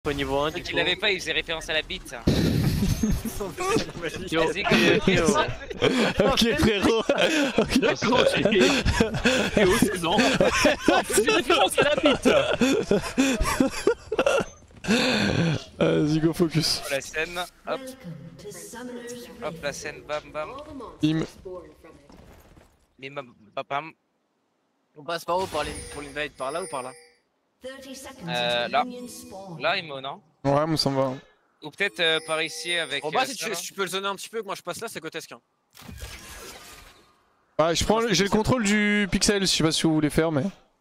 Pas niveau 1 Ceux du qui coup. l'avaient pas, ils faisaient référence à la bite. Yo, Vas-y, que- Ok frérot. D'accord, j'ai 16 ans. C'est référence à la bite. Vas-y go focus. la scène, hop, hop, la scène, bam bam, Bim. bim bam bam bam. On passe par où pour l'invite? Par là ou par là? Là, Imo, non? Ouais moi ça me va. Ou peut-être par ici avec. En bas, si ça, tu peux le zoner un petit peu, que moi je passe là, c'est grotesque. Hein. Ouais j'ai le contrôle du pixel, je sais pas si vous voulez faire mais.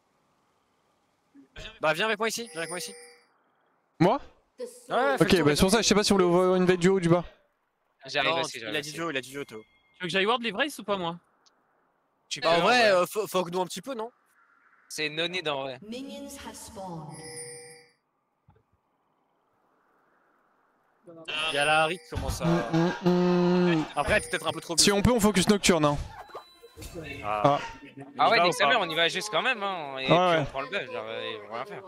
Bah viens avec moi ici, viens avec moi ici. Moi? Ouais, fais Ok le tour, bah c'est pour ça je sais pas si vous voulez ouvrir une veille du haut ou du bas. J'arrive Non, aussi, il a dit duo, Théo. Tu veux que j'aille ward les Vrace ou pas moi? Tu Bah en peux, vrai, ouais. faut que nous un petit peu, non? C'est non-need en vrai. Il y a la Harry qui commence à. Après, elle est peut-être un peu trop. Si on peut on focus nocturne hein. Ah. Ah ouais, va ou Nick Saber, pas on y va juste quand même, hein. Et Ouais, puis ouais. on prend le buff, genre, ils vont rien faire.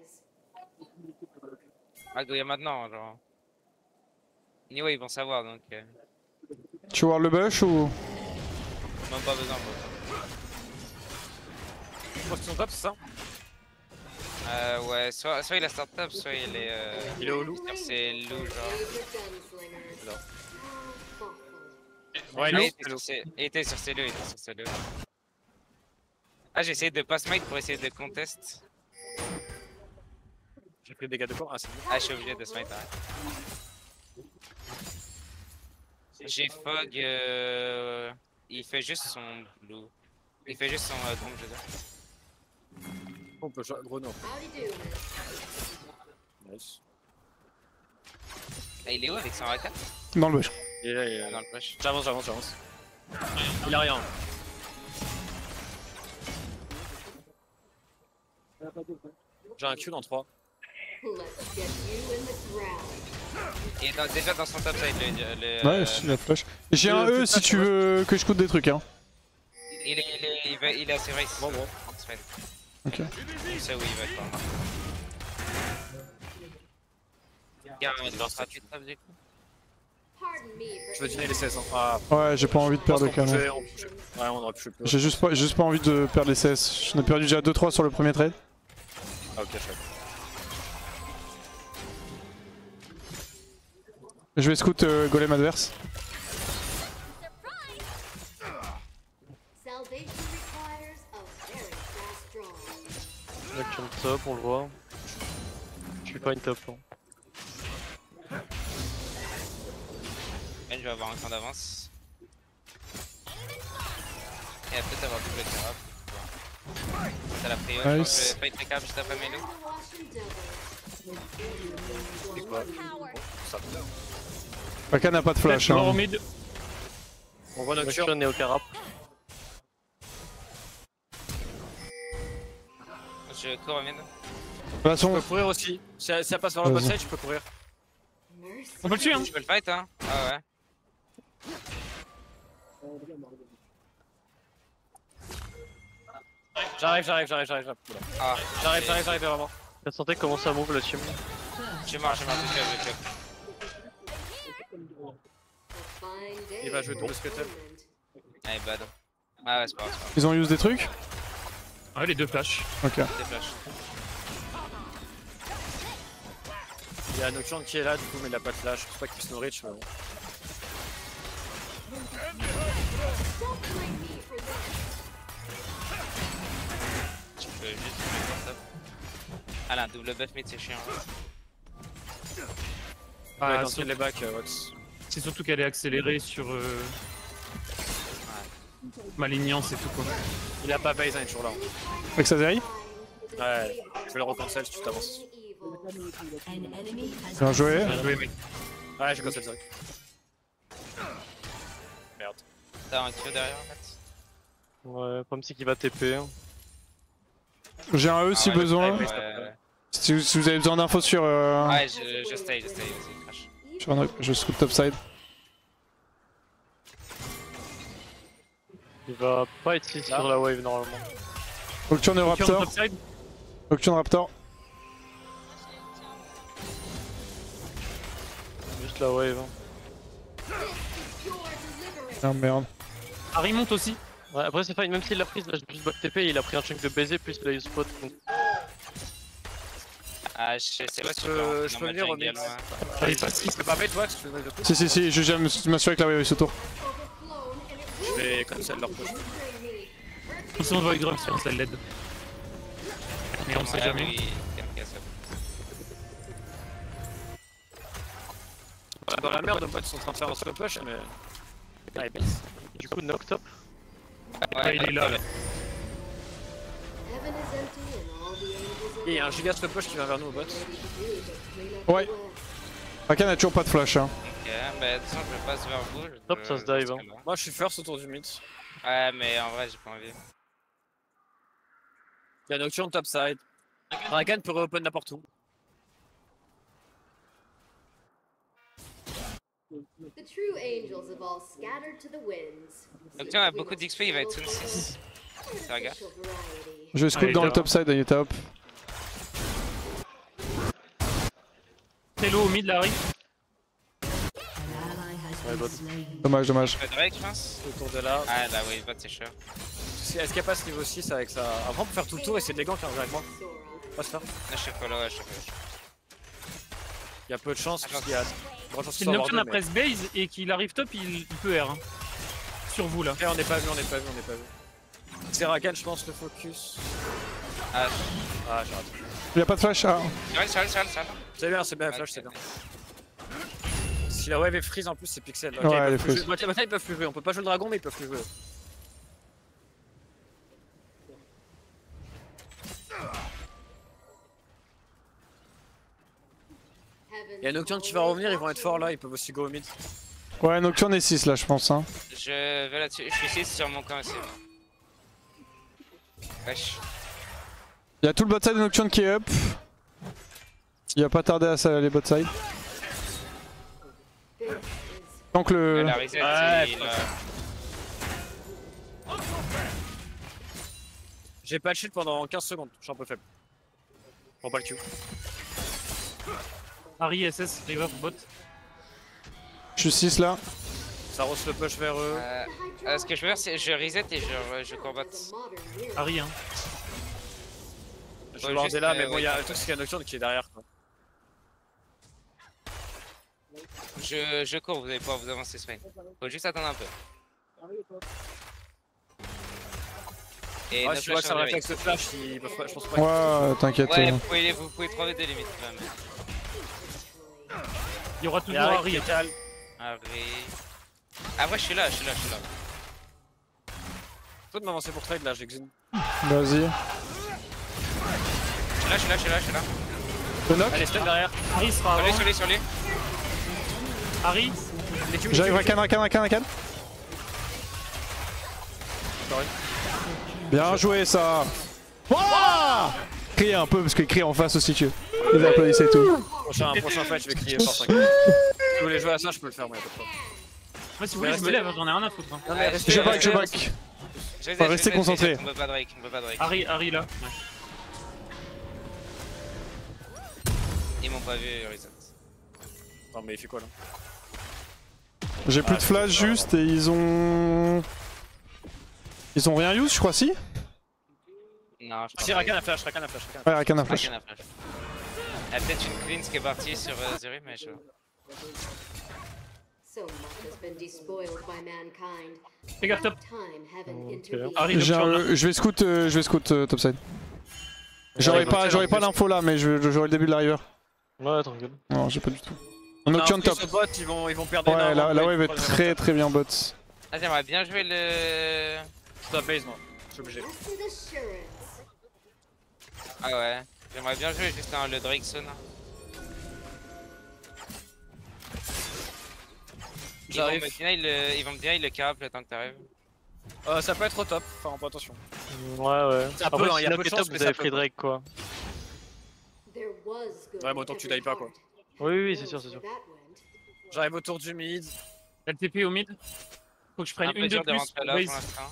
Ah, Goya maintenant, genre. Anyway, ils vont savoir donc. Tu veux voir le bush ou. Même pas besoin, moi. Je pense qu'ils sont top, c'est ça? Ouais, soit il a start-up, soit il est. Il est au loup. C'est loup, genre. Ouais, Ah, il il était sur ses loups, il était sur ses loups. Ah, j'ai essayé de pas smite pour essayer de contest. J'ai pris des dégâts de corps. Ah, c'est bon. Ah, je suis obligé de smite, ouais. J'ai Fog, il fait juste son blue. Il fait juste son drone, je veux dire. On peut jouer gros non. Nice. Ah, il est où avec son AK? Dans le bush. Il est là, il est là. Dans le push. J'avance. Il a rien. J'ai un Q dans 3. Il est déjà dans son top side, le. Ouais je la flash. J'ai un E si tu veux que je coûte des trucs hein. Il est assez race. Bon. Ok. Je sais où il va être. Il y a un gratuit top du coup. Je veux dîner les CS. Hein. Ah, Ouais j'ai pas envie de perdre de canon. Ouais, on aurait pu. J'ai juste pas envie de perdre les CS. J'en ai perdu déjà 2-3 sur le premier trade. Ah, ok, chouette. Je vais scout golem adverse. Nocturne top, on le voit. Je suis pas une top. Hein. Ben, je vais avoir un temps d'avance. Et après peut-être avoir double carap. T'as la prio, je pense que Nice. je vais fight les câbles juste après mes loups. C'est quoi? Ça. Paka n'a pas de flash Flash hein. mid. On voit Nocturne. Nocturne et au carap. Je cours au mid. De toute Tu façon, peux courir aussi. Si elle passe vers le bot Vas-y. side, tu peux courir. On peut le tuer hein. Je peux le fight hein. Ah ouais. J'arrive. Oula. Ah, J'arrive vraiment. La santé commence à move la team. je suis mort, je suis. Il va jouer double scuttle. Ah, il est bad. Ah ouais, c'est pas grave, ils ont use des trucs. Ouais, les deux flashs. Ok. c'est pas grave. Des flashs. Il y a Nocturne qui est là, du coup, mais il a pas de flash. Je pense pas qu'il puisse nous reach, mais bon. Tu peux juste mettre top. Ah là, double buff mid, c'est chiant. Ah, Ah, dans sur- les bacs, Wax. C'est surtout qu'elle est accélérée sur Malignance et tout quoi. Il a pas base, hein, il est toujours là. Avec sa Zeri. Ouais, je vais le recancel si tu t'avances. Bien joué. Bien joué mec. Ouais, j'ai cancel direct. Merde. T'as un Q derrière en fait. Ouais, le problème c'est qu'il va TP. Hein. J'ai un E si ouais, besoin. ouais. Si vous avez besoin d'infos sur. Ouais, je stay, vas-y, crash. Sur un... Je scout topside. Il va pas être ici sur la wave normalement. Nocturne Nocturne Raptor. topside. Nocturne Raptor. la wave. Ah merde. Harry monte aussi. Ouais, après c'est fine, même s'il l'a prise, là j'ai juste back TP, il a pris un chunk de baiser plus il a eu spot. Donc... Ah, je sais pas si Je peux venir au mid. Allez, passe. Tu peux pas mettre toi parce que tu peux mettre de Si, je viens m'assurer que la wave est autour. Je vais comme ça de leur push. Ils on va grave si on sait l'aide. Mais on sait jamais. Oui, Dans la merde, en fait, ils sont en train de faire un slow push, mais. Ah, il baisse. Du coup knock top. ouais, il est là. Il y a un giga slow push qui vient vers nous au bot. Ouais. Rakan a toujours pas de flash. Hein. Ok, bah de toute façon je passe vers vous. Top, ça se dive, hein. Moi, je suis first autour du mid. Ouais, mais en vrai j'ai pas envie. Il y a Nocturne topside. Rakan peut re-open n'importe où. The true angels have all scattered to the winds. Donc tiens, on a beaucoup d'XP, il va être Sun 6. Fais gaffe. Je vais scoop Allez, dans le là. top side, il est top. Hello au mid, Larry. Dommage. Drake, je pense. Autour de là. Ah là, oui, bot c'est cher. Est-ce qu'il n'y a pas ce niveau 6 avec ça? Après, on peut faire tout le tour et c'est des ganks avec moi. Pas se faire. Là, je suis follow, ouais, je suis follow. Il y a peu de chance parce qu'il y a grande chance Si qu'il le soit Nocturne a abordé, press base et qu'il arrive top, il peut R. Hein. Sur vous là. mais... on n'est pas vu. C'est Rakan, je pense, le focus. Ah, Ah, j'ai raté. Il a pas de flash. Ah. Charles. C'est bien, flash, c'est bien. Si la wave est freeze en plus, c'est pixel. Ouais, elle est freeze. Maintenant, ils peuvent plus jouer. On peut pas jouer le dragon, mais ils peuvent plus jouer. Il y a Nocturne qui va revenir, ils vont être forts là, ils peuvent aussi go au mid. Ouais, Nocturne est 6 là, je pense. Hein. Je vais là-dessus, je suis 6 sur mon camp aussi. Wesh. Il y a tout le bot side de Nocturne qui est up. Il va pas tarder à ça, les bot side. Tant que le. La reset, Ouais, il J'ai pas de shield pendant 15 secondes, je suis un peu faible. Je prends pas le Q. Harry SS, river bot. Je suis 6 là. Ça rose le push vers eux. ce que je veux faire, c'est je reset et je combatte. Harry, hein. Je vais border là, mais bon, ouais. il y a le truc, c'est qu'il y a Nocturne qui est derrière quoi. Je cours, vous allez pouvoir vous avancer Swain. Faut juste attendre un peu. Et Ouais, no si tu vois flash que ça sur le réflexe right. de flash, ils peuvent pas, je pense pas. Ouais, t'inquiète. Ouais, vous pouvez 3v2 limite même. Il y aura Il y toujours a Harry Harry. qui est calme. Harry. Ah ouais, je suis là. Faut de m'avancer pour trade là, j'exine. Vas-y. Je suis là. Le knock. Allez, stun derrière. Harry sera avant. Sur lui. Harry, J'arrive, Rakan. Bien joué ça. Wouah, criez un peu parce qu'il crie en face aussi, tu veux. Ils applaudissent et tout. Prochain fight, je vais crier fort. Si vous voulez jouer à ça, je peux le faire, moi, y'a pas de problème. moi si vous voulez, je me lève, j'en ai rien à foutre. Hein. Non, mais restez- Je restez- back. Je Restez concentrés. On peut pas Drake. Harry là. Ouais. Ils m'ont pas vu, reset. Non, mais il fait quoi là? J'ai plus de flash juste et ils ont rien use, je crois, si. Non, je pense Si, pas. Rakan a flash. Ouais, Rakan a flash. Rakan a flash. Il y a peut-être une cleanse qui est partie sur Zeri, mais je sais pas. So much has been despoiled by mankind. Fais gaffe top. Time heaven intervened. Harry Nocturne. Je vais scout topside. J'aurais pas l'info là, mais j'aurai le début de la river. Ouais, tranquille. Non, j'ai pas du tout. Nocturne top. Bot, ils vont perdre Ouais, énormément. la wave est très bien bot. Ah, j'aimerais bien jouer le. Stop base, moi. Je suis obligé. Blessed assurance. Ah ouais. J'aimerais bien jouer juste le Drake Zone. J'arrive. Ils vont me deny le carap le temps que t'arrives. Ça peut être au top, enfin, pas attention. Ouais. Ça peut, Après, hein, si y a la peu de fait chance, top, mais vous ça avez peut. pris Drake quoi. There was good Ouais, mais autant que tu in every dies pas, quoi. heart. Oui, c'est sûr. That went. J'arrive autour du mid. J'ai le TP au mid. Faut que je prenne Un peu une de dur de plus. rentrer là Base. pour l'instant.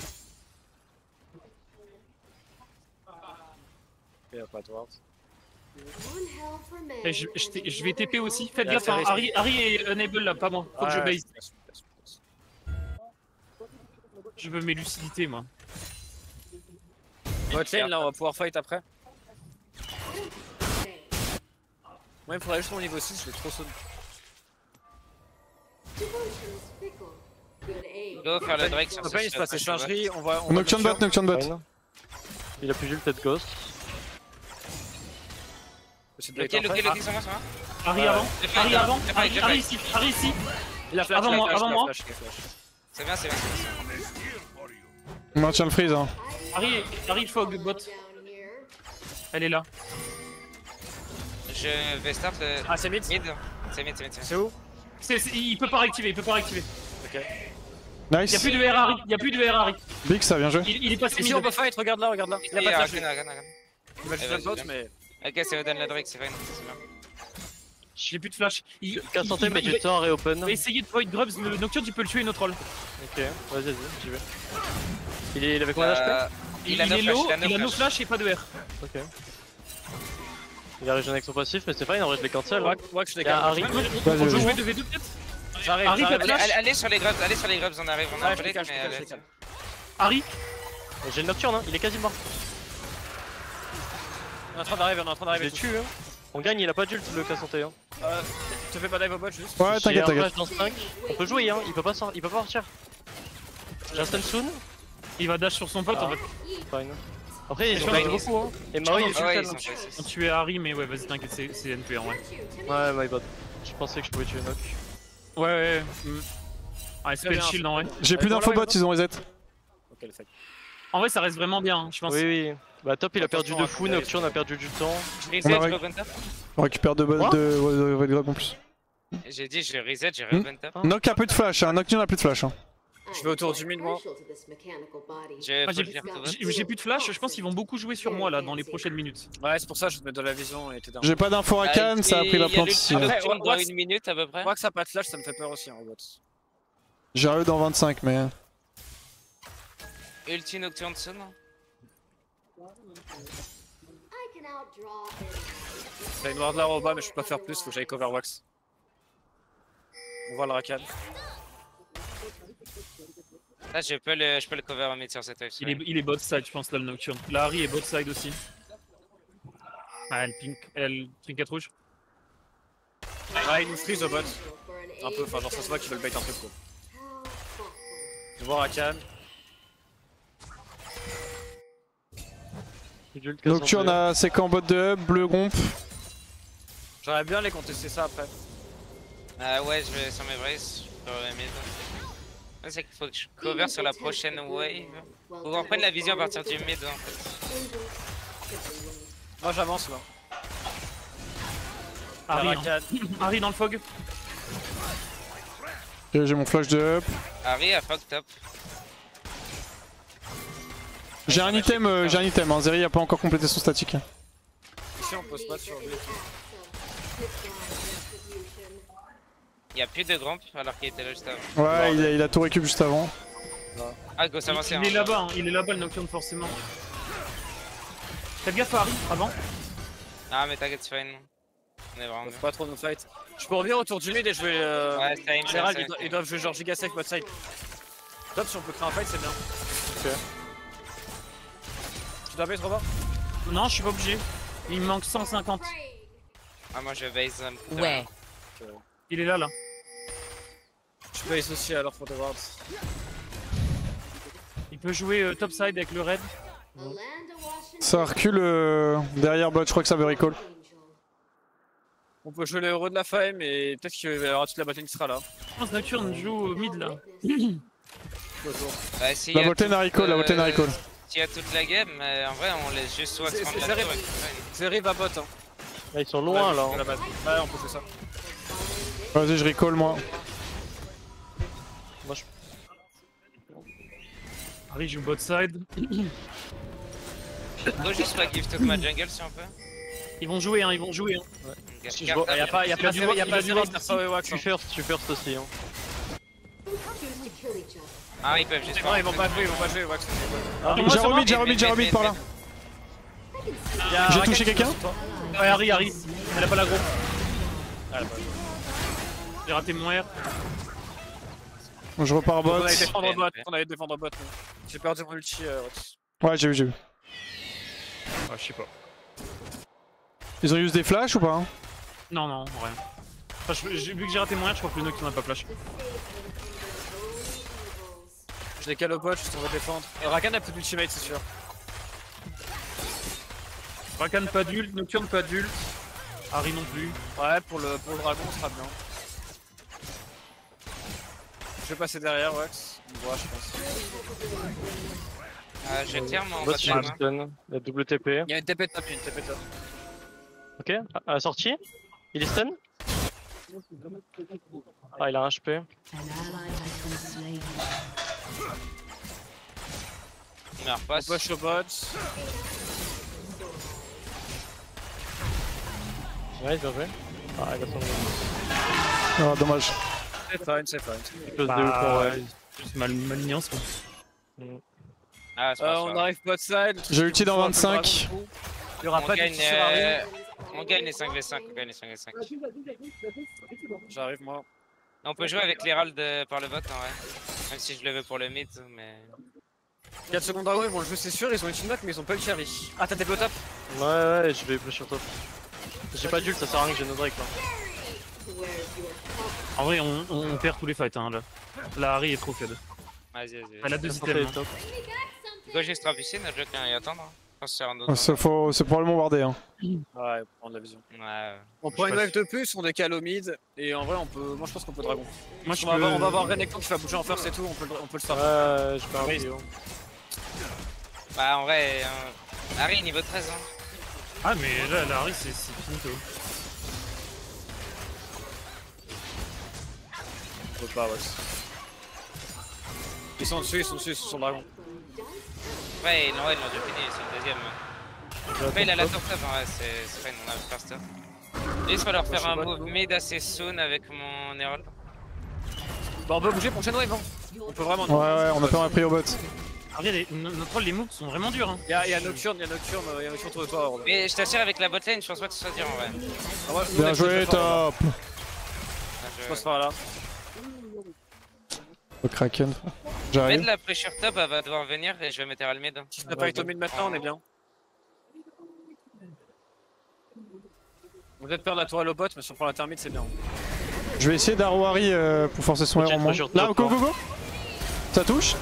Y'a pas de ward. One hell for men. Et je vais TP aussi. Faites Il y a gaffe, hein. Ferris. Harry est unable là, pas moi. Faut que je Ouais, base. je passe. Je veux mes lucidités, moi. Votre lane, là, on va pouvoir fight après. Moi, il faudrait juste mon niveau 6, je vais trop sonner. Devotion's fickle. Good aim. Go faire le Drake sur On va pas ce il se passe shot. échangerie, on va. Nocturne bot, Nocturne bot. Fine. Il a plus le tête ghost. Lequel sur moi, ça va Harry avant. Harry avant. J'ai failli. Harry ici. Harry ici. Il a flash, Avant il a moi, flash, avant il a moi. flash, il a flash. C'est bien, c'est bien. On maintient le freeze. Hein. Harry fog bot. Down here. Elle est là. Je vais start Ah, c'est mid. mid. C'est mid. C'est où? Il peut pas réactiver, il peut pas réactiver. Ok. Nice. Y'a plus de R Harry. Y'a plus de R Harry. Big, ça bien joué. Il est passé Ici, mid. on peut fight, regarde là, regarde là. Il a pas de flash. lui. Regarde. Il va juste vas-y, bot, viens. mais. Ok, c'est Oden la Drake, c'est fine. C'est bien. J'ai plus de flash. Cassanté, mais du temps à reopen. va essayer de void grubs. Le Nocturne, tu peux le tuer, notre troll. Ok, vas-y, j'y vais. Il avait combien d'HP? Il a est no flash, low, il a no il a no flash. flash et pas de R. Ok. Il a régéné avec son passif, mais c'est fine, en vrai je l'ai cancel. Wax, je les Il y a garde. Harry. Vas-y, On joue vas-y. de V2 peut-être. J'arrive, Harry, j'arrive. t'as flash. Allez sur les grubs, on arrive, on a un Ouais, je plate, les calme, mais je les allez. calme. Harry. J'ai le Nocturne, hein. Il est quasi mort. On est en train d'arriver, on est en train Je d'arriver. l'ai tué. Hein. On gagne, il a pas d'ult le Cassanté. Hein. Tu te fais pas dive au bot juste. Ouais, J'ai t'inquiète, un t'inquiète. flash dans 5. On peut jouer, hein. Il peut pas sortir. J'ai un stun soon. Il va dash sur son pote en fait. Fine. Après, ils Je ont pense gagné que- beaucoup. Hein. Et Mao, il est Ah ouais, super. ils sont pas On tuait Harry, mais ouais, vas-y, t'inquiète, c'est NP en vrai. Ouais, my bad. Je pensais que je pouvais tuer Noc. Ouais. Ah, spell bien. shield en vrai. J'ai plus d'info bot, ils ont reset. Ok, le fait. En vrai, ça reste vraiment bien, hein, je pense. Oui. Bah, top, il a perdu de Attention, fou. ouais. Nocturne a perdu du temps. Je On a reset, ré- je reopen top. On récupère deux bots de void grub en plus. J'ai dit, je reset, je reopen top. Noc a plus de flash, hein. Nocturne a plus de flash. Hein. Je vais autour du mid, moi. Je Ah, faut le dire tout J'ai plus de flash, je pense qu'ils vont beaucoup jouer sur moi là dans les prochaines minutes. Ouais, c'est pour ça que je te mets de la vision et t'es down. J'ai pas d'info à Cannes, ça a pris la plante ici. Il y a Hein. le Nocturne dans Wax- une minute à peu près. Je crois que ça a pas de flash, ça me fait peur aussi en bot. J'ai eu dans 25, mais. Ulti Nocturne Sun. T'as une ward là en bas, mais je peux pas faire plus, faut que j'aille cover Wax. On voit le Rakan. Là, je peux le cover en mid sur cette wave. Il est bot side, je pense, là le Nocturne. La Harry est bot side aussi. Ah, elle trinket rouge. Ouais, il nous freeze au bot. Un peu, enfin, genre ça se voit qu'ils veulent bait un peu quoi. On voit Rakan. Nocturne a sec en bot de hub, bleu gomp. J'aimerais bien les contester ça après. Ouais, je vais sur mes braces, je peux mid. Là, c'est qu'il faut que je cover sur la prochaine wave. Faut qu'on prenne la vision à partir du mid en fait. Moi j'avance là. Harry, La Rakan. Harry dans le fog. J'ai mon flash de up. Harry a fuck top. J'ai un item, hein. Zeri a pas encore complété son statique. Ici on pose pas sur lui. Il y a plus de gramp alors qu'il était là juste avant. Ouais, il a tout récup juste avant. Ah, go s'avancer. Il est là-bas, hein, il est là-bas le Nocturne forcément. Faites gaffe à Harry, avant. Ah, mais t'inquiète, c'est fine. On est vraiment Faut bien. pas trop nous fight. Je peux revenir autour du mid et je vais. Ouais, c'est En général, ils doivent jouer genre giga safe bot side. Top, si on peut créer un fight, c'est bien. Ok. Tu dois bait trop bas? Non, je suis pas obligé. Il me manque 150. Ah, moi je base. Ouais. Il est là. Je base aussi alors pour The Wards. Il peut jouer top side avec le raid. Ça recule derrière bot, je crois que ça veut recall. On peut jouer le héros de la fame et peut-être qu'il y aura toute la botlane qui sera là. Je pense que Nocturne joue au mid là. Autour. Ouais, s'il y La a botlane toute, a recall, la botlane a recall. S'il y a toute la game, en vrai, on laisse juste soit C'est- prendre c'est la vrai. tour et c'est fine. Zeri va bot hein. Là, ils sont loin là. À la Hein. base. Ouais, on peut faire ça. Vas-y, je recall moi. Harry joue bot side. Go juste pas give to ma jungle si on peut. Ils vont jouer, hein, ils vont jouer. Hein. Ok, Si je carte vois- à Y'a pas, y'a Il pas a dû Zeri, voir- y'a il pas a dû Zeri, voir c'est pas Wax. Tu first aussi. Hein. Ah, ils peuvent juste Non, ils vont pas jouer, Wax. J'ai remis par là. J'ai touché quelqu'un? Ouais, Harry. Elle a pas l'aggro. J'ai raté mon R. Je repars bot. On allait défendre bot. J'ai perdu mon ulti. Ouais, j'ai vu. Ah, je sais pas. Ils ont use des flashs ou pas hein? Non, rien. Enfin, vu que j'ai raté mon R, je crois que le Nocturne n'a pas flash. Je décale au bot, juste on va défendre. Et Rakan a plus d'ultimate, c'est sûr. Rakan pas d'ult, Nocturne pas d'ult. Harry non plus. Ouais, pour le dragon, ce sera bien. Je vais passer derrière, Wax. On voit, je pense. Je tire mon Bot bot sur lane, le hein. stun. La double TP. Il y a une TP top, Ok, à la sortie. Il est stun. Ah, il a un HP. Il meurt pas. On push au bot. Ouais, bien joué. Ah, il a son Ah, dommage. C'est fine. close de ouf, ouais. Juste maliniance quoi. Ah, c'est pas On grave. arrive bot side. J'ai ulti dans 25. Il y aura On pas de gagne, ulti sur Harry. on gagne les 5v5, on gagne les 5v5. J'arrive moi. On peut jouer avec l'Herald par le bot en vrai. Même si je le veux pour le mid, mais... 4 secondes dragon, ils vont le jouer, c'est sûr. Ils ont une knock, mais ils ont pas ulti Harry. Ah, t'as TP au top? Ouais, je vais push sur top. J'ai pas d'ult, ça sert à rien que j'ai no Drake là. En vrai, on perd tous les fights hein, là. La Harry est trop faible. Vas-y. Elle a deux La santé items. est top. Il doit juste rabuster notre jeu et attendre. Hein. Je pense que c'est un autre. C'est probablement wardé. Hein. Ouais, pour prendre la vision. Ouais. On prend Je une sais wave de plus, on décale au mid. Et en vrai, on peut. Moi, je pense qu'on peut dragon. Moi, je On va avoir Renekton qui va bouger en first et tout. On peut le start. Ouais, je peux un vidéo. Bah en vrai, Harry niveau 13 hein. Ah, mais là, la Harry, c'est finito. On peut pas, ouais. Ils sont dessus, ils sont sur le dragon. Ouais, ils l'ont déjà fini, c'est le deuxième. Après il a la top top, hein, ouais, c'est fine, on a le first up. Et il va leur faire un move mid assez soon avec mon Herald. Bah, on peut bouger prochaine wave, hein. On peut vraiment. Ouais, on a pas pris au bot. Regardez, les moves sont vraiment durs. Hein. Il y a Nocturne autour de toi, Horde. Mais je t'assure avec la botlane, je pense pas que ce soit dur en vrai. Ah ouais, nous, on Bien est joué, très fort, top. Je passe par là. Au Kraken. Mettre J'arrive. la pressure top, elle va devoir venir et je vais mettre Herald mid. Si tu n'as pas été au mid maintenant, on est bien. On va peut-être perdre la tourelle au bot, mais si on prend la termite, c'est bien. Je vais essayer d'arrow Harry pour forcer son Ok, R en moins. sur Là, top, go. Ça touche?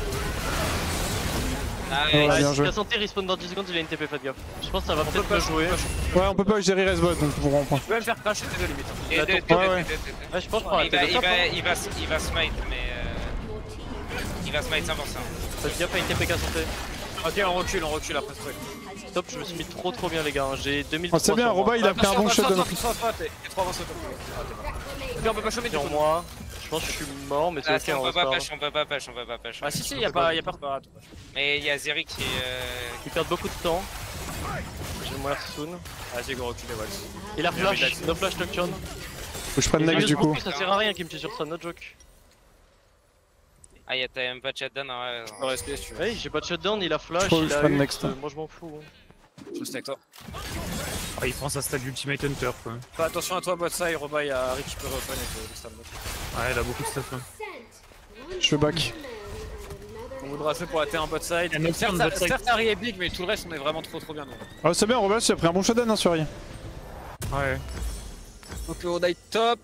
Ah, Ouais, ouais, bien joué. La santé respawn dans 10 secondes, il a une TP, faites gaffe. Je pense que ça va peut-être pas jouer. Ouais, on peut pas gérer Resbot donc pour un point. Tu peux même faire crash et T2 limite. et la deux, top, deux, ouais, deux, ouais. deux, deux. Ouais, je pense que je prends la Il va, TP il, top. va, Hein. il va smite, mais il va smite 100%. Faites gaffe à une TP santé. Ok, on recule après ce truc. Top, je me suis mis trop bien les gars. J'ai 2000. Oh, c'est bien, Roba il a pris un bon shot de notre. T'es 3 20 secondes. Ok, on peut pas chômer du Sur coup. moi. Je pense que je suis mort, mais c'est Ah, ok, on on peut pas reste push, on peut pas push, on peut pas push. Ah si, y a pas de Mais il y a Zeri qui Ils perdent beaucoup de temps. J'ai mourir soon. Vas-y, go, reculez, Wax. Il a flash, no flash Nocturne. Faut que je prenne next du coup. Ça sert à rien qu'il me tue sur ça, no joke. Ah, t'as même pas de shutdown, ouais. Je peux rester si tu veux. Ouais, j'ai pas de shutdown, il a flash, Je il a prends le ult, next. moi je m'en fous. Je reste avec toi. Ah, il prend sa stack d'Ultimate Hunter quoi. Fais attention à toi, bot side, Roba, il y a Harry qui peut reprendre le stab bot. Ouais, il a beaucoup de stuff là. Je fais back. On voudra jouer pour la T1 bot side. Il y a Nocturne bot side. Certes, Harry est big, mais tout le reste, on est vraiment trop bien. nous. Ah, c'est bien, Roba, tu as pris un bon shutdown hein, sur Harry. Ouais. Donc on die top.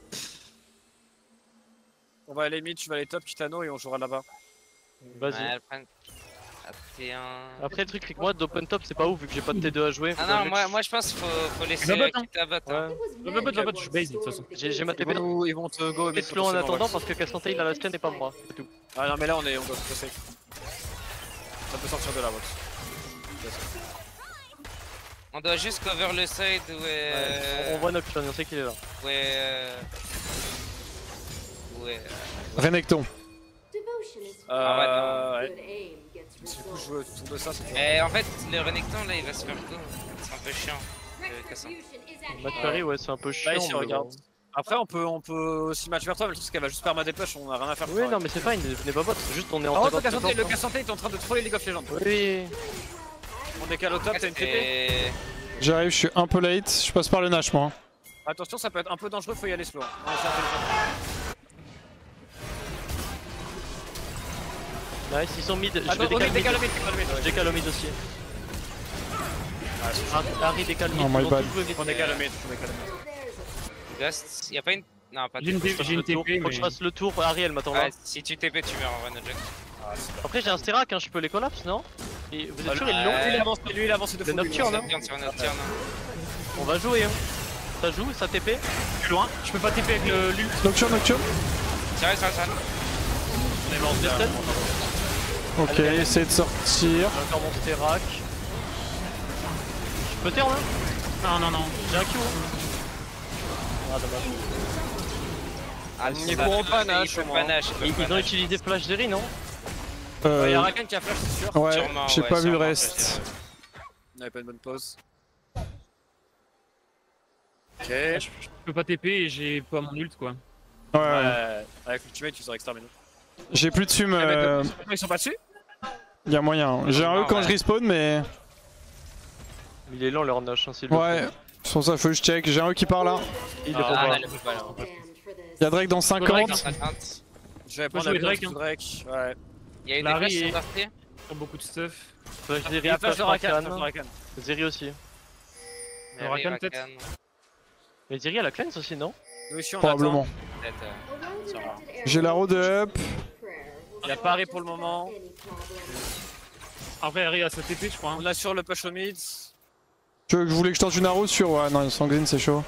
On va aller mid, tu vas aller top, Kitano, et on jouera là-bas. Vas-y. Ouais, elle prend à T1. Après le truc c'est que moi d'open top c'est pas ouf vu que j'ai pas de T2 à jouer. Ah non, moi je pense qu'il faut laisser La bot, hein. quitter la bot. Hein. Ouais. Le bot, je suis base de toute façon. J'ai ma Ils TP vont, ils vont te go mid slow en attendant parce que Cassante il a la stun et pas moi. C'est tout. Ah non, mais là on doit se safe. Ça peut sortir de la box. On doit juste cover le side où On voit Nocturne, on sait qu'il est là. Renekton. Ouais. Du coup, je joue autour de ça, c'est Et en fait, le Renekton là il va se faire go. C'est un peu chiant. Cassant. McFerry ouais c'est un peu chiant. Là, ici, mais regarde. bon. Après, on peut aussi match vers toi, mais je pense qu'elle va juste perma des push, on a rien à faire. Oui non mais c'est fine, venez pas bot, juste on est en Ah, top. le Cassante est en train de troller League of Legends. Oui. On décale au top, t'as une TP. J'arrive, je suis un peu late, je passe par le Nash moi. Attention, ça peut être un peu dangereux, faut y aller slow. Ouais, c'est intelligent. Nice, ils sont mid. Je Attends, vais décaler décale mid. le mid, décale le mid. Je décale au mid aussi. Harry décale mid. Oh my ils vont bad. tous jouer mid. On décale le mid, on décale le mid. Ghost, y'a pas une. Non, pas de. J'ai une Faut que je TP, fasse le tour. Faut que je fasse le tour. Harry, elle m'attend là. Ouais, si tu TP, tu meurs en vrai, no joke. Ah, super. Après, j'ai un Sterak, hein, je peux les collapse, non? Et vous êtes sûr, ils l'ont? Lui il avance de fou. Nocturne, hein. Nocturne sur un Nocturne. On va jouer, hein. Ça joue, ça TP? Plus loin. Je peux pas TP avec le l'ult. Nocturne, Nocturne. Sérieux, sérieux. On est mort de stun. Ok, essayez de sortir. J'ai encore mon Sterak. Je peux turn, hein? Non, non, non. J'ai un Q. hein. Ah, dommage. Ah, Ils pourront pas Nash, Ils au moins. Ils ont utilisé Flash Zeri, non? Y'a Rakan qui a flash, c'est sûr. Ouais, Sûrement, j'ai ouais, pas vu le sûrement, reste. On avait pas une bonne pause. Ok. Je peux pas TP et j'ai pas mon ult quoi. Ouais, Avec l'ultimate, tu seras exterminé. j'ai plus de fume, Ils sont pas dessus? y'a moyen. J'ai un E quand je respawn, mais. Il est lent leur Nash, hein, s'il le Ouais, plaît. c'est pour ça, faut que je check. J'ai un E qui part là. Il est pas Ah, mort. elle est pas là. Y'a Drake dans 50. Je vais Faut prendre jouer la Drake, Drake. Drake. Ouais. Y'a eu des Larry flashs est- sur partie. Sur beaucoup de stuff. Flash Il Zeri, y a flash Flash de Rakan. Rakan. Zeri aussi. Rakan, peut-être. Mais Zeri, elle a cleanse aussi, non? Nous aussi, on Probablement. attend. J'ai la road up. Y'a Paris pour le moment. Après, Harry a sa TP, je crois. hein. On a sur le push au mid. Tu veux que je voulais que je tente une arrow sur. Ouais, non, sanguine, c'est chaud.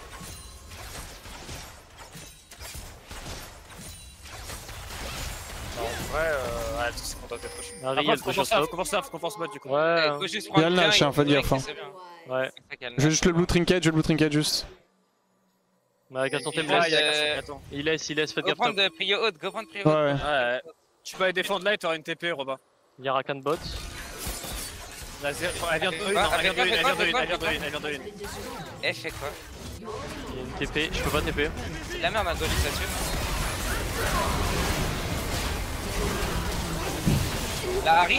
Ouais, c'est content d'être push. Harry, Après, elle faut peut qu'on shot top. force bot du coup. Ouais, Faut juste Il y a prendre le le Nash, hein, faites gaffe, hein. ouais. Je vais juste le blue trinket, juste. Mais avec la santé, Il me reste, laisse. Il laisse, faites Go gaffe prendre top. de prio haute, go prendre prio Ouais, haute. ouais. Ouais. Tu peux aller défendre là et t'auras une TP, Roba. Il y a Rakan bot. Elle vient de une, elle vient de une. Eh, fais quoi? Il y a une TP, je peux pas TP. La merde, un gauche là-dessus. Là, Harry.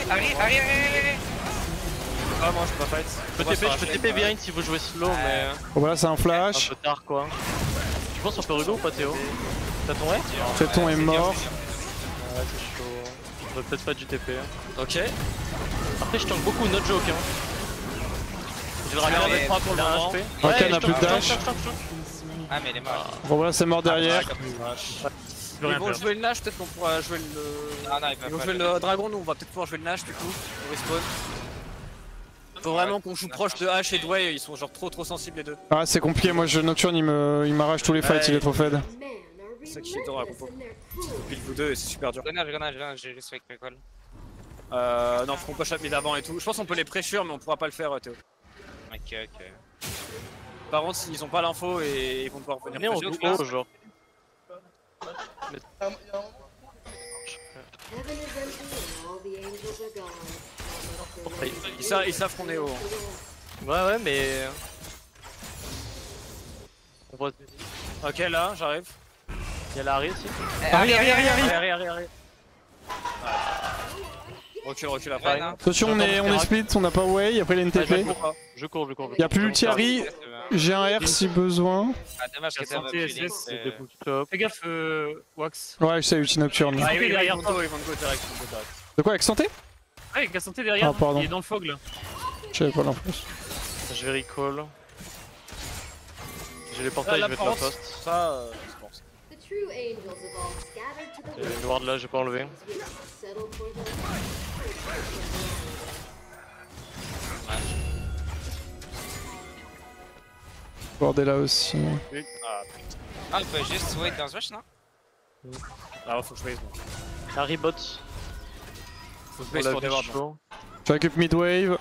Ah, moi je peux pas fight. Je peux TP behind si vous jouez slow, mais Bon, voilà, c'est un un flash. peu tard quoi. Tu penses qu'on peut Rugo ou pas Théo? T'as ton ré? Téton est mort. Ouais, c'est chaud. On va peut-être pas du TP. Ok. Après, je tank beaucoup, no joke. Hein. J'ai le Rakan mais- avec 3 pour le moment. Rakan a plus de dash. Ah, mais il est mort. Bon, voilà, c'est mort derrière. Je peux Ils rien vont faire. jouer le Nash, peut-être qu'on pourra jouer le. Ah non, il Ils peut vont pas. jouer le dragon, nous on va peut-être pouvoir jouer le Nash du coup, au respawn. Faut vraiment qu'on joue proche de H et de Way, ils sont genre trop sensibles les deux. Ah, c'est compliqué, moi, Nocturne, il m'arrache tous les fights, Ouais. il est trop fed. C'est ça qui est à compo. Puis vous deux et c'est super dur. Grenade, j'ai juste avec recall. Non, faut qu'on push up mid avant et tout. Je pense qu'on peut les pressure, mais on pourra pas le faire, Théo. Ok. Par contre, ils ont pas l'info et ils vont devoir Venez, venir on pressure. joue haut, genre. Ils savent qu'on est haut. Hein. Ouais, mais. On voit. Ok, là, j'arrive. Il y a la Harry aussi. Harry. Harry. Recule après. Attention, on est split, on n'a pas Way, après il y a une TP. Je cours. Y'a plus l'ulti Harry, j'ai un R si besoin. Ah, dommage que La t'as pas santé, pu SS, C'est des boots top. Fais gaffe, Wax. Ouais, je sais, ulti Nocturne. Ah, Ils oui, derrière ils toi. vont go direct. De quoi, avec santé? Ah, avec la santé derrière. Ah, pardon. Il est dans le fog là. J'avais pas l'info. Je vais recall. J'ai les portails, je vais te la poste. Ça, c'est bon. J'ai une ward là, j'ai pas enlevé. Bordel là aussi. Ah, Ah, on peut juste wait dans ce match, non? ah, faut que je fasse. Harry bot. Faut que je Pour fasse la pour des wards. chaud. Je récupère mid wave.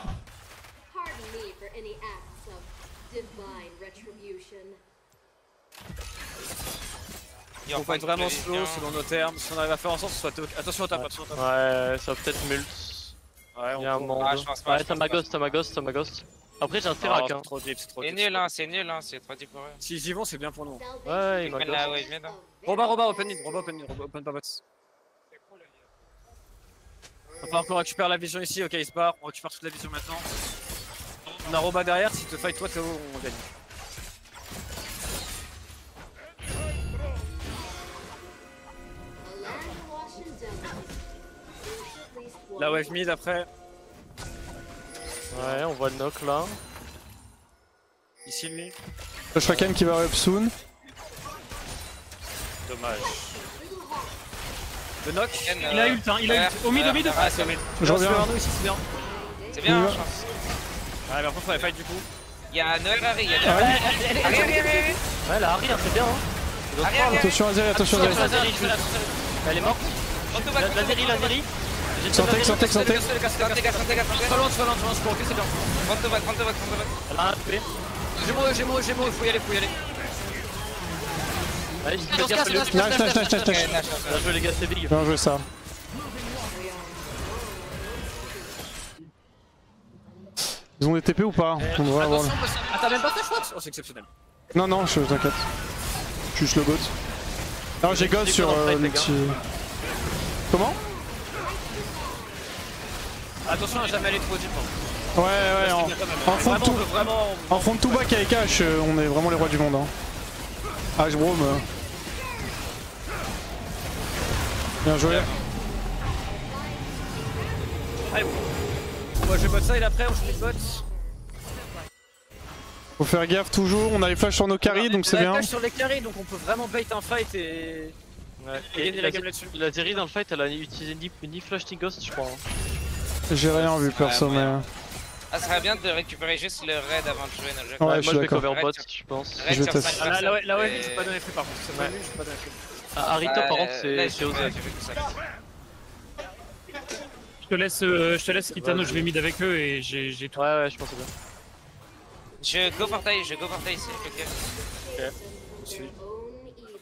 Faut pas être vraiment slow selon nos termes. Si on arrive à faire en sorte que ce soit top. Attention au tap, attention au tap. Ouais, ça va peut-être mult. Ouais, Il y a un peut. monde. Ah, je pense pas, Ouais, je t'as pense ma pas. ghost, t'as ma ghost. Après, j'ai un Ah, Sterak. c'est Hein. trop deep, c'est trop C'est deep. nul, hein, c'est trop deep pour eux. S'ils y vont, c'est bien pour nous. Ouais, il m'a Prennent la ghost. wave mid, hein. Roba, open mid, open pas bots. Va falloir qu'on récupère la vision ici, ok, il se barre, on récupère toute la vision maintenant. On a Roba derrière, si te fight toi Théo, on gagne. A land awash in diamonds. There's at least one La wave mid après, Ouais, on voit le knock là. ici lui. Le Shraken qui va up soon. Dommage. Le knock. Il a ult, hein, il a ult. Au mid, au mid. Ah, c'est au mid. Je reviens. Arnaud ici, c'est bien. C'est bien, Ouais. je pense. Ouais, mais après, faut la fight du coup. Il y a Noël Harry, il y a Noël Harry. Harry. Ouais, la Harry, hein, c'est bien. Hein. Harry. Attention à Zeri, attention à Zeri. Elle est morte. La Zeri, la Zeri. Santek, Santek, Santek. Sois loin, je peux encaisser, c'est bien. Prends back. Elle a un HP. Gémeaux, faut y aller. Allez, je Nice, nice. Bien joué les gars, c'est big. Bien joué ça. Ils ont des TP ou pas? On devrait avoir. Ah, t'as même pas fait shot? Oh, c'est exceptionnel. Non, je t'inquiète. Je suis le goat. Non, j'ai gosse sur l'ulti. Comment? Attention à jamais aller trop deep. Ouais, en fond de tout. En front de tout back avec H, on est vraiment les rois du monde. Hein. H Brome. Bien joué. Allez, moi je vais bot side après, on joue les bots. Faut faire gaffe toujours, on a les flashs sur nos carries donc c'est bien. On a les flashs sur les carries donc on peut vraiment bait un fight et gagner la game là-dessus. La Zeri dans le fight, elle a utilisé ni flash ni ghost, je crois. Hein. J'ai rien vu perso mais. Ah, ça serait bien de récupérer juste le raid avant de jouer notre jeu. Ouais, Moi je suis je vais d'accord. cover bot, je pense. Raid je vais sur tester. 5 personnes. La wave, Et- j'ai pas donné free par contre, c'est pas lui, j'ai pas donné free. Ah, Harito par contre, là, c'est osé. j'ai fait tout ça. Je te laisse Kitano, je vais mid avec eux et j'ai tout. Ouais, je pense bien. Je go portail ici, ok. own evils.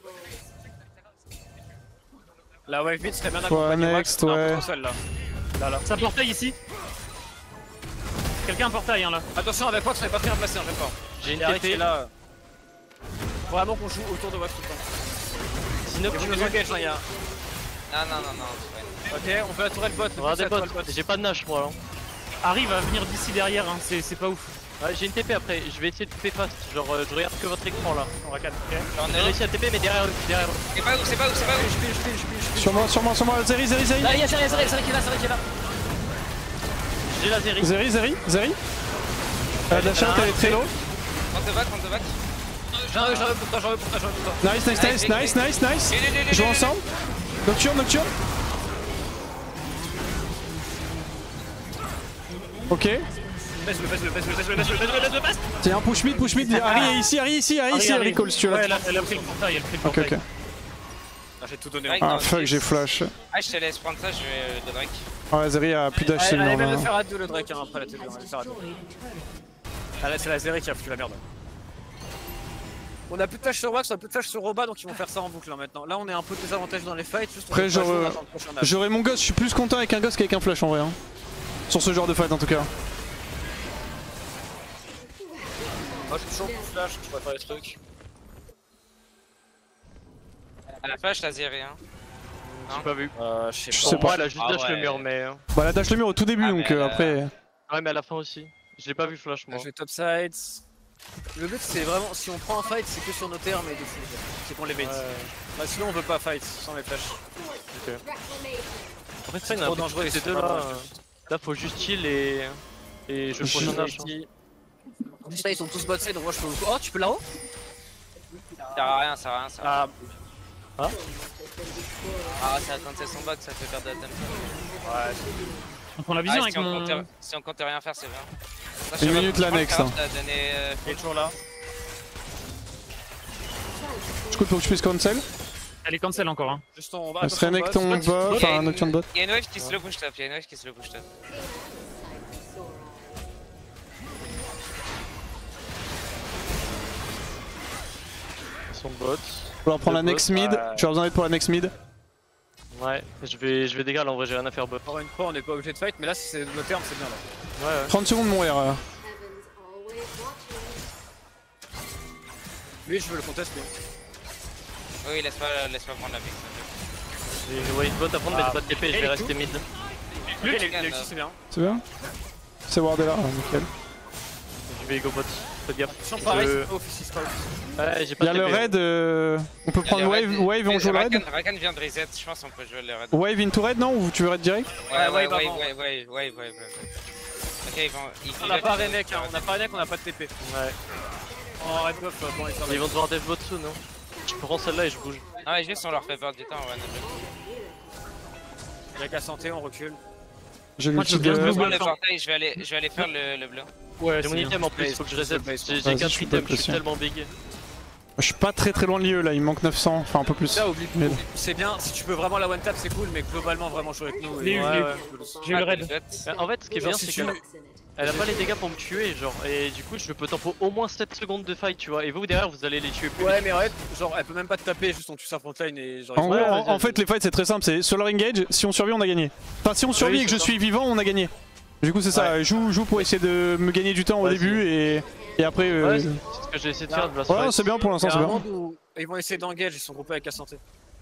La wave mid serait bien Faut d'accompagner un Max, next, on est un peu ouais. trop seul là. Là. Ça portail ici. Quelqu'un un portail hein là. Attention avec Wax, on est pas très bien placé, hein, j'aime pas. J'ai une Eric est TP. là. Vraiment qu'on joue autour de Wax tout le temps. Sinon, Et tu vous peux nous engage, hein, il y a. Non, c'est Ok, on peut la tourelle bot. des bots. J'ai pas de Nash moi là. Harry va venir d'ici derrière, hein. C'est pas ouf. Ouais, j'ai une TP après, je vais essayer de TP fast. Genre, je regarde que votre écran là. On raccade. Ok. J'en J'ai ai réussi à TP, mais derrière eux. C'est pas où. Sur moi, Zeri. Là, il y a Zeri qui est là, J'ai la Zeri. Zeri. La chatte elle est très low. Prends de back. J'en veux pour toi. Nice. Jouons ensemble. Nocturne. Ok. Baisse-le. Tiens, push mid. Harry est ici, Harry call si tu veux. Ouais, elle a pris le portail, elle a pris le Ok. portail. Ah, j'ai tout donné. Ouais. Ah fuck, j'ai flash. Ah, je te laisse prendre ça, je vais le Drake. Ouais, Zeri a plus d'H, c'est Allez, même le mort. faire à 2 le Drake, hein, après la TP, on va le faire à 2. Ah là, c'est la Zeri qui a foutu la merde. On a plus de flash sur Wax, on a plus de flash sur Roba, donc ils vont faire ça en boucle hein, maintenant. Là, on est un peu désavantagé dans les fights, juste on Après, peut pas jouer, on genre, attend le prochain match. J'aurais mon gosse, je suis plus content avec un gosse qu'avec un flash en vrai. Hein. Sur ce genre de fight en tout cas. Moi, je suis chaud pour flash, je préfère les trucs. À la flash, la Zeri, hein. J'ai pas vu. Je sais Je pas. sais Pour moi, pas. elle a juste Ah dash le ouais. mur, mais. Bah la dash le mur au tout début Ah, donc mais après. Ouais, mais à la fin aussi. Je l'ai pas vu flash moi. Je vais topside. Le but, c'est vraiment, si on prend un fight, c'est que sur nos termes et de fou. C'est qu'on les bait. Bah, sinon, on veut pas fight sans les flashs. En fait, ça, il y en a trop un peu dangereux, ces c'est deux pas là. dangereux. Là, faut juste heal et je le prochain dash. hein. Là, ils sont tous bot side, donc moi je peux. Oh, tu peux là-haut? Ça sert à rien. Ah, Ah, ça quand c'est son bug, ça fait perdre la tempo. ouais. On prend la vision avec si, mon. si on compte rien faire, c'est bien. Ça, Une je sais minute, pas, la je crois next, que hein. t'as donné, Il est toujours là. Je coûte pour que je puisse cancel. Elle est cancel encore. Hein. Juste on va. Elle serait neck ton bot, enfin un nocturne bot. Il y a une wave qui se le push top, Son bot. On va prendre la next mid. Tu as besoin d'aide pour la next mid. Ouais, je vais dégaler en vrai, j'ai rien à faire bot. Encore une fois, on n'est pas obligé de fight, mais là, si c'est nos termes, c'est bien là. Ouais. 30 secondes mon R. Lui, je veux le contest, lui. Oui, laisse-moi prendre la pique. J'ai white bot à prendre, mais j'ai pas de TP, je vais rester mid. Lui, il est ici, c'est bien. C'est bien. C'est Ward est là, nickel. vais go bot. Faites gaffe. Attention, pareil, c'est pas office pas. Ouais, j'ai Il pas y a de le TP. raid, on peut prendre wave et on joue le raid. Rakan vient de reset, je pense qu'on peut jouer le raid. Wave into raid, non? Ou tu veux raid direct? Ouais. Ok, On n'a pas Renek, hein. On n'a pas Renek, on n'a pas de TP. Ouais. En red buff, bon, les faire. Ils vont devoir dev bot soon, non? Je prends celle-là et je bouge. Ah ouais, juste on leur fait perdre du temps, ouais. Il y a qu'à santé, on recule. J'ai Moi, je l'ulti veux bien de... se Prends le portail, je vais aller faire le bleu. Ouais, j'ai mon item en plus, faut que je reset. J'ai 4 items, je suis tellement big. Je suis pas très loin de l'IE là, il me manque 900, enfin un peu plus. Là, oublie, Mais- c'est bien, si tu peux vraiment la one tap, c'est cool, mais globalement, vraiment jouer avec nous. J'ai eu, ouais, j'ai eu. ouais. J'ai eu le raid. En fait, ce qui est bien, Genre, c'est si qu'elle tu- elle a pas les dégâts pour me tuer, genre. Et du coup, je peux tempo au moins 7 secondes de fight, tu vois. Et vous, derrière, vous allez les tuer plus Ouais, vite. mais en fait, genre, elle peut même pas te taper, juste on tue sa frontline et genre. En, ils gros, sont- Ouais, en vas-y, fait, les fights c'est très simple, c'est sur leur engage, si on survit, on a gagné. Enfin, si on survit et que je c'est ça. suis vivant, on a gagné. Du coup, c'est ça, joue pour essayer de me gagner du temps au Vas-y. début et après. Ouais, c'est ce que j'ai essayé de faire de la Ouais, soirée. c'est bien pour Il y l'instant, a c'est un bien. monde où ils vont essayer d'engage, ils sont groupés avec la santé.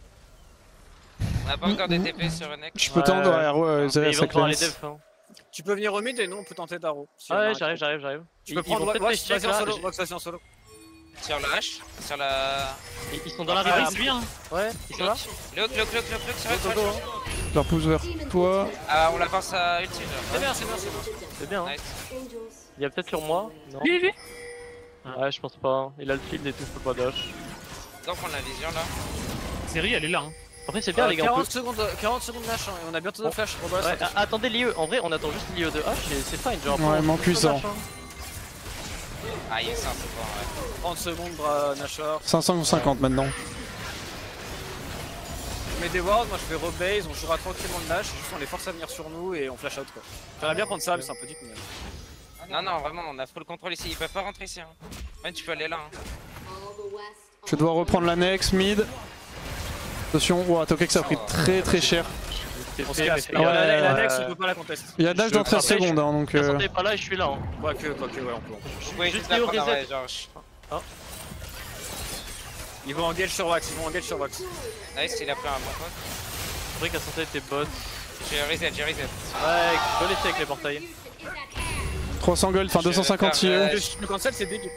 On a pas encore des TP sur Renek. Je peux Ouais, tendre, ouais. ouais, Mais ils vont ça devoir les cleanse. devs, hein. Tu peux venir au mid et nous on peut tenter Darrow. Si Ah on ouais, arrête. j'arrive. Tu peux Ils prendre vont peut-être Wax, les check vas-y en là. solo. Wax, vas-y en solo. Sur la hache, sur la. Ils sont dans la Ah, rivière. c'est bien. Ouais, ils sont là. Look, sur la Je leur pousse vers toi. Ah, on la force à ulti, C'est genre. bien, c'est bien, c'est bien. C'est bien, hein. Nice. Il y a peut-être sur moi. Non. Viens. Ouais, je pense pas. Il a le field et tout, faut pas dash. Donc on a la vision là. Série, elle est là. Hein. Après, c'est bien, les gars. On peut... 40 secondes dash hein, et on a bientôt Bon. nos flash. Ouais, attendez l'IE. En vrai, on attend juste l'IE de H et c'est fine. Genre, Ouais, manque 800. Ah, il est simple, ouais. 30 secondes, Nashor. 550 maintenant. Je mets des wards, moi je vais rebase, on jouera tranquillement le Nash, juste on les force à venir sur nous et on flash out quoi. J'aimerais bien prendre ça, mais c'est un peu deep. Mais... Non, vraiment, on a full contrôle ici. Ils peuvent pas rentrer ici. Hein. Ouais, tu peux aller là. Hein. Je vais devoir reprendre l'annex, mid. Attention, wow, Tokex a pris très cher. On se casse. Ouais, La next, on peut pas la contest. Il y a dash dans 13 Après, secondes, hein, donc. La santé est pas là et je suis là. Hein. Quoique, ouais, on peut. Oui, Juste juste la Léo prendre, reset. ouais, genre. Ils vont engage sur Wax, Nice, il a pris un bon pote. C'est vrai que la santé était bonne. J'ai reset. Ouais, go laisser avec les portails. 300 gold, enfin Je vais 250 faire, IE. Le cancel c'est big.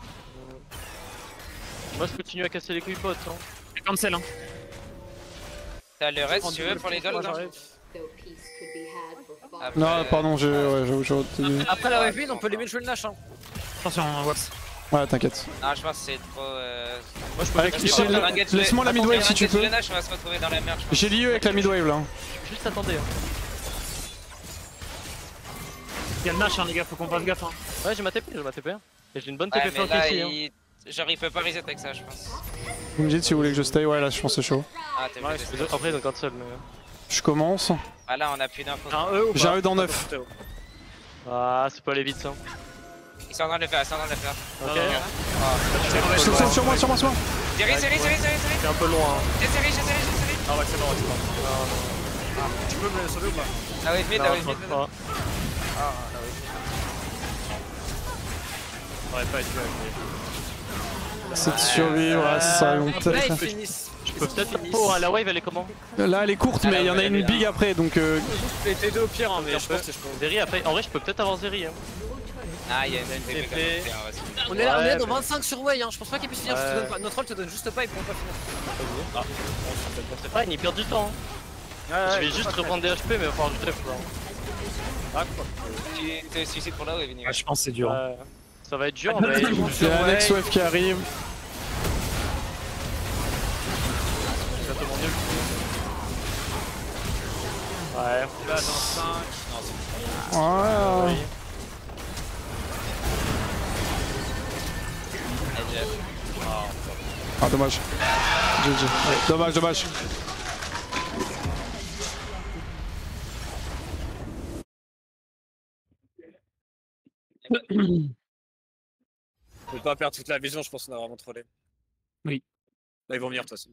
Moi, je continue à casser les couilles potes. Hein. Cancel. Hein. T'as le reste si tu veux pour les golds là. Après, Non, pardon, j'ai retenu. Après la wave on peut les mettre jouer le Nash. Hein. Attention, Wax. Ouais, t'inquiète. Non, je pense que c'est trop. Moi, je peux Avec rester Michel, pas- laisse-moi la midwave si tu peux. Le Nash, on va se retrouver dans la merde. je pense. J'ai l'IE avec la midwave là. Juste attendez. Hein. Il y a le Nash, hein, les gars, faut qu'on fasse gaffe. Hein. Ouais, j'ai ma TP. Et j'ai une bonne Ouais, TP mais flank là, ici. Hein. genre, il peut pas reset avec ça, je pense. Vous me dites si vous voulez que je stay, ouais, là je pense que c'est chaud. Ah, t'es Ouais, blessé. Après, donc cancel. Mais... Je commence. Ah, là, on a plus d'infos. Un E ou pas? J'ai un E dans 9. Ah, c'est pas aller vite ça. Ils sont en train de le faire, Ok. Sur moi. Série. C'est un peu loin. Hein. J'ai série. Ah ouais, c'est bon. Tu peux me sauver ou pas? Ah ouais, mid, Non, ah ouais, je mid. pense pas. On aurait pas été C'est de survivre, ouais, ça ils vont Là peut-être. ils finissent. Je peux peut-être. Oh, la wave elle est comment? Là elle est courte, mais il y en a une big après donc. Les T2 au pire, hein, mais je pense que je peux. Zeri après. En vrai, je peux peut-être avoir Zeri. Hein. Ah, il y a une TP. TP. On est là, Ouais, dans mais- 25 sur Way, hein. Je pense pas qu'ils puissent finir. Ouais. Je te donne pas. Notre rôle te donne juste pas, ils pourront pas finir. C'est fine, ils perdent du temps. Hein. Je vais juste reprendre des HP, mais il va falloir que je def là. Ah, quoi. Tu te suicides pour là ou Evini? Ah, je pense que c'est dur. Hein. Ça va être dur, mais. Il y a un next wave qui arrive. Exactement nul. Ouais. Là, dans 5. Ouais. Ah dommage. GG. Dommage. On peut pas perdre toute la vision, je pense qu'on a vraiment trollé. Oui. Là, ils vont venir, de toute façon.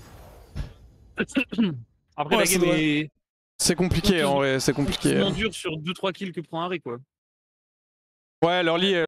Après, Ouais, la game c'est est C'est compliqué en vrai, c'est compliqué. moins dur sur 2-3 kills que prend Harry, quoi. Ouais, leur lit